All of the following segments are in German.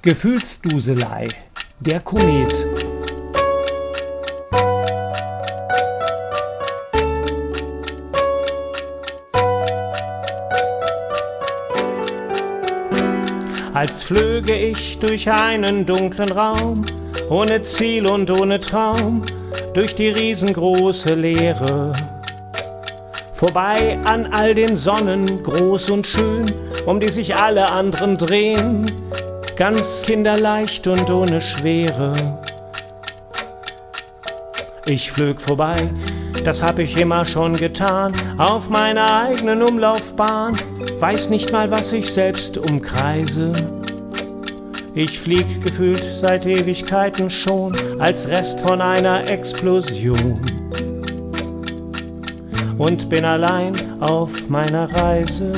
Gefühlsduselei, der Komet. Als flöge ich durch einen dunklen Raum, ohne Ziel und ohne Traum, durch die riesengroße Leere. Vorbei an all den Sonnen, groß und schön, um die sich alle anderen drehen, ganz kinderleicht und ohne Schwere. Ich flög vorbei, das hab ich immer schon getan, auf meiner eigenen Umlaufbahn, weiß nicht mal, was ich selbst umkreise. Ich flieg gefühlt seit Ewigkeiten schon, als Rest von einer Explosion. Und bin allein auf meiner Reise.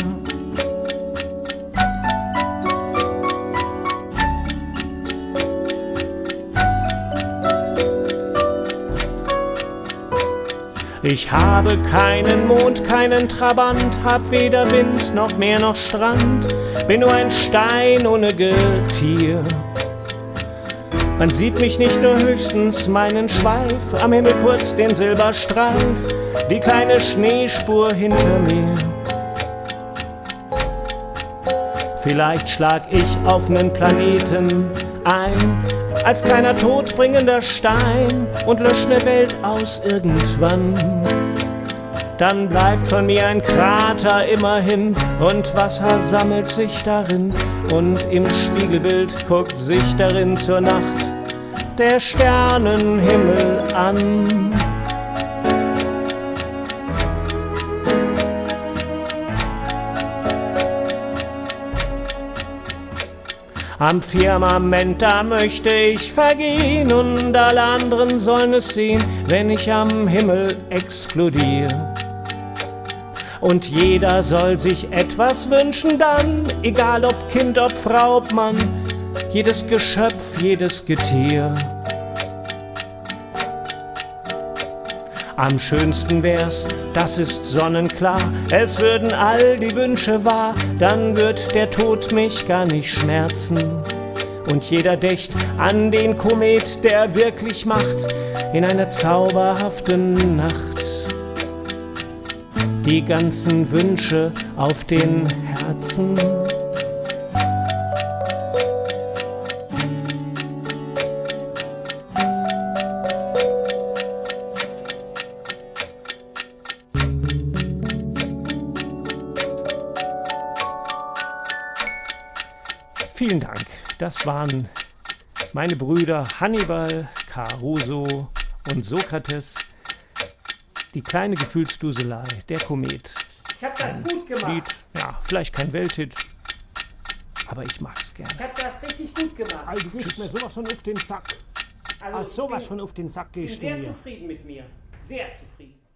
Ich habe keinen Mond, keinen Trabant, hab weder Wind noch Meer noch Strand, bin nur ein Stein ohne Getier. Man sieht mich nicht, nur höchstens meinen Schweif, am Himmel kurz den Silberstreif, die kleine Schneespur hinter mir. Vielleicht schlag ich auf nen Planeten ein, als kleiner todbringender Stein und lösch ne Welt aus irgendwann. Dann bleibt von mir ein Krater immerhin und Wasser sammelt sich darin und im Spiegelbild guckt sich darin zur Nacht der Sternenhimmel an. Am Firmament, da möchte ich vergehen und alle anderen sollen es sehen, wenn ich am Himmel explodiere. Und jeder soll sich etwas wünschen dann, egal ob Kind, ob Frau, ob Mann, jedes Geschöpf, jedes Getier. Am schönsten wär's, das ist sonnenklar, es würden all die Wünsche wahr, dann wird der Tod mich gar nicht schmerzen. Und jeder dächt an den Komet, der wirklich macht in einer zauberhaften Nacht die ganzen Wünsche auf den Herzen. Vielen Dank. Das waren meine Brüder Hannibal, Caruso und Sokrates. Die kleine Gefühlsduselei, der Komet. Ich hab das gut gemacht. Lied, ja, vielleicht kein Welthit, aber ich mag's gerne. Ich hab das richtig gut gemacht. Also, du gehst mir sowas von auf den Sack. Also, sowas von auf den Sack ich gehst bin du sehr mir. zufrieden mit mir. Sehr zufrieden.